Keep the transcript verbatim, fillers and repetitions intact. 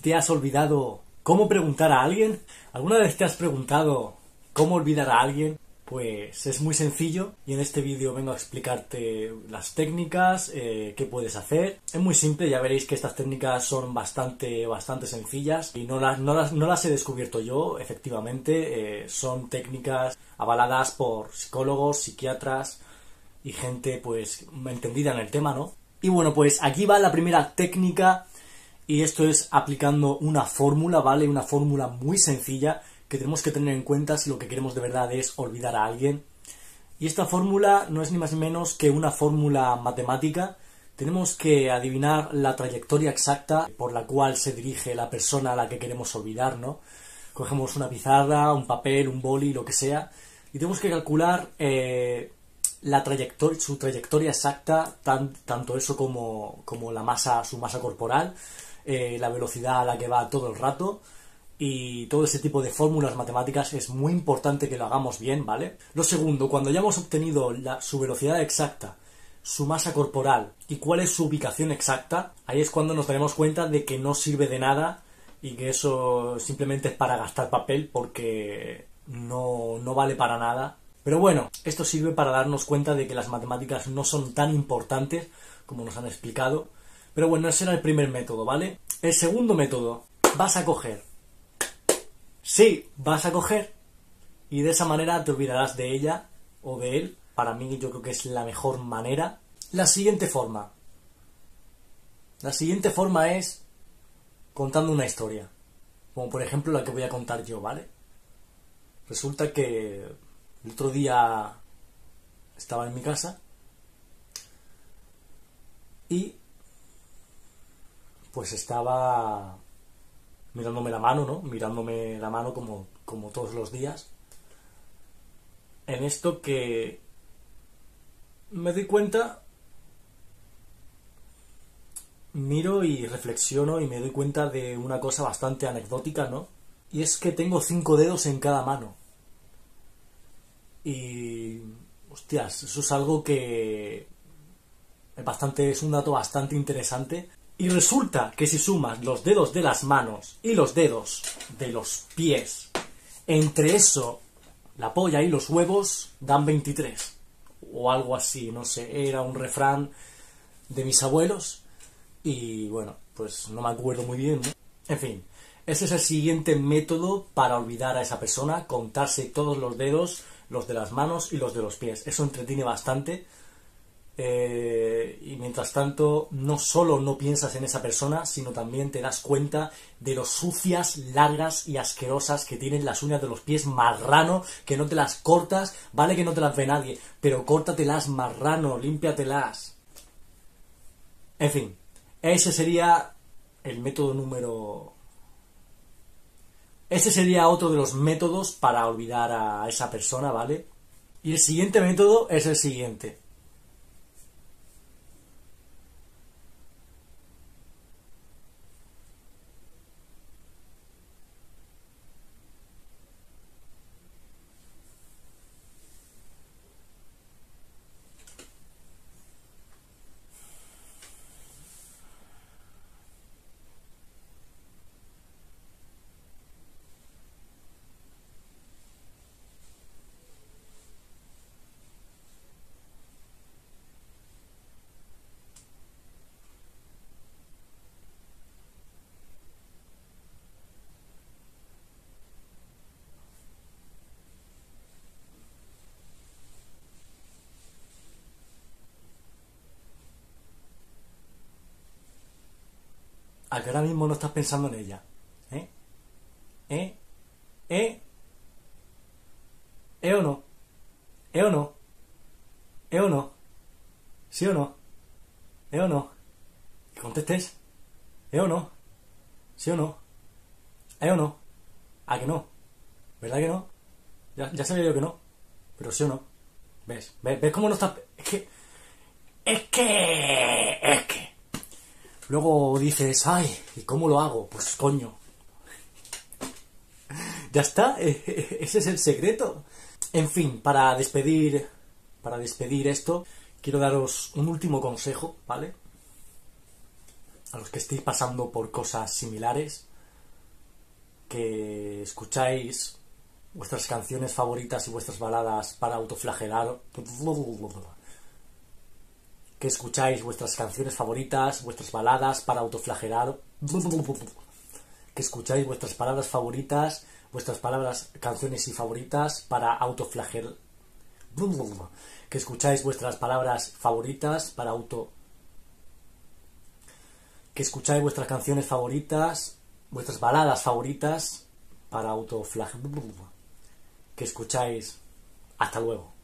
¿Te has olvidado cómo preguntar a alguien? ¿Alguna vez te has preguntado cómo olvidar a alguien? Pues es muy sencillo y en este vídeo vengo a explicarte las técnicas, eh, qué puedes hacer. Es muy simple, ya veréis que estas técnicas son bastante, bastante sencillas y no las, no las, no las he descubierto yo, efectivamente. Eh, son técnicas avaladas por psicólogos, psiquiatras y gente pues entendida en el tema, ¿no? Y bueno, pues aquí va la primera técnica y esto es aplicando una fórmula, ¿vale? Una fórmula muy sencilla que tenemos que tener en cuenta si lo que queremos de verdad es olvidar a alguien. Y esta fórmula no es ni más ni menos que una fórmula matemática. Tenemos que adivinar la trayectoria exacta por la cual se dirige la persona a la que queremos olvidar, ¿no? Cogemos una pizarra, un papel, un boli, lo que sea, y tenemos que calcular eh, la trayectoria, su trayectoria exacta, tan, tanto eso como, como la masa, su masa corporal, eh, la velocidad a la que va todo el rato. Y todo ese tipo de fórmulas matemáticas es muy importante que lo hagamos bien, ¿vale? Lo segundo, cuando ya hemos obtenido la, su velocidad exacta, su masa corporal y cuál es su ubicación exacta, ahí es cuando nos daremos cuenta de que no sirve de nada y que eso simplemente es para gastar papel porque no, no vale para nada. Pero bueno, esto sirve para darnos cuenta de que las matemáticas no son tan importantes como nos han explicado. Pero bueno, ese era el primer método, ¿vale? El segundo método, vas a coger Sí, vas a coger y de esa manera te olvidarás de ella o de él. Para mí yo creo que es la mejor manera. La siguiente forma. La siguiente forma es contando una historia. Como por ejemplo la que voy a contar yo, ¿vale? Resulta que el otro día estaba en mi casa y pues estaba mirándome la mano, ¿no? Mirándome la mano como, como todos los días. En esto que me doy cuenta, miro y reflexiono y me doy cuenta de una cosa bastante anecdótica, ¿no? Y es que tengo cinco dedos en cada mano. Y hostias, eso es algo que es bastante, es un dato bastante interesante. Y resulta que si sumas los dedos de las manos y los dedos de los pies, entre eso, la polla y los huevos, dan veintitrés. O algo así, no sé, era un refrán de mis abuelos. Y bueno, pues no me acuerdo muy bien, ¿no? En fin, ese es el siguiente método para olvidar a esa persona, contarse todos los dedos, los de las manos y los de los pies. Eso entretiene bastante. Eh, y mientras tanto no solo no piensas en esa persona, sino también te das cuenta de lo sucias, largas y asquerosas que tienen las uñas de los pies, marrano, que no te las cortas, vale que no te las ve nadie, pero córtatelas, marrano, límpiatelas. En fin, ese sería el método número... Ese sería otro de los métodos para olvidar a esa persona, ¿vale? Y el siguiente método es el siguiente. A que ahora mismo no estás pensando en ella. ¿Eh? ¿Eh? ¿Eh? ¿Eh o no? ¿Eh o no? ¿Eh o no? ¿Sí o no? ¿Eh o no? Que contestes. ¿Eh o no? ¿Sí o no? ¿Eh o no? ¿A que no? ¿Verdad que no? Ya, ya sabía yo que no. Pero sí o no. ¿Ves? ¿Ves, ¿Ves cómo no estás...? Es que... Es que... Es que... Luego dices, ay, ¿y cómo lo hago? Pues coño. Ya está, ese es el secreto. En fin, para despedir, para despedir esto, quiero daros un último consejo, ¿vale? A los que estéis pasando por cosas similares. que escucháis vuestras canciones favoritas y vuestras baladas para autoflagelar, que escucháis vuestras canciones favoritas, vuestras baladas para autoflagelar, que escucháis vuestras palabras favoritas, vuestras palabras, canciones y favoritas para autoflagelar, que escucháis vuestras palabras favoritas para auto, que escucháis vuestras canciones favoritas, vuestras baladas favoritas para autoflagelar, que escucháis. Hasta luego.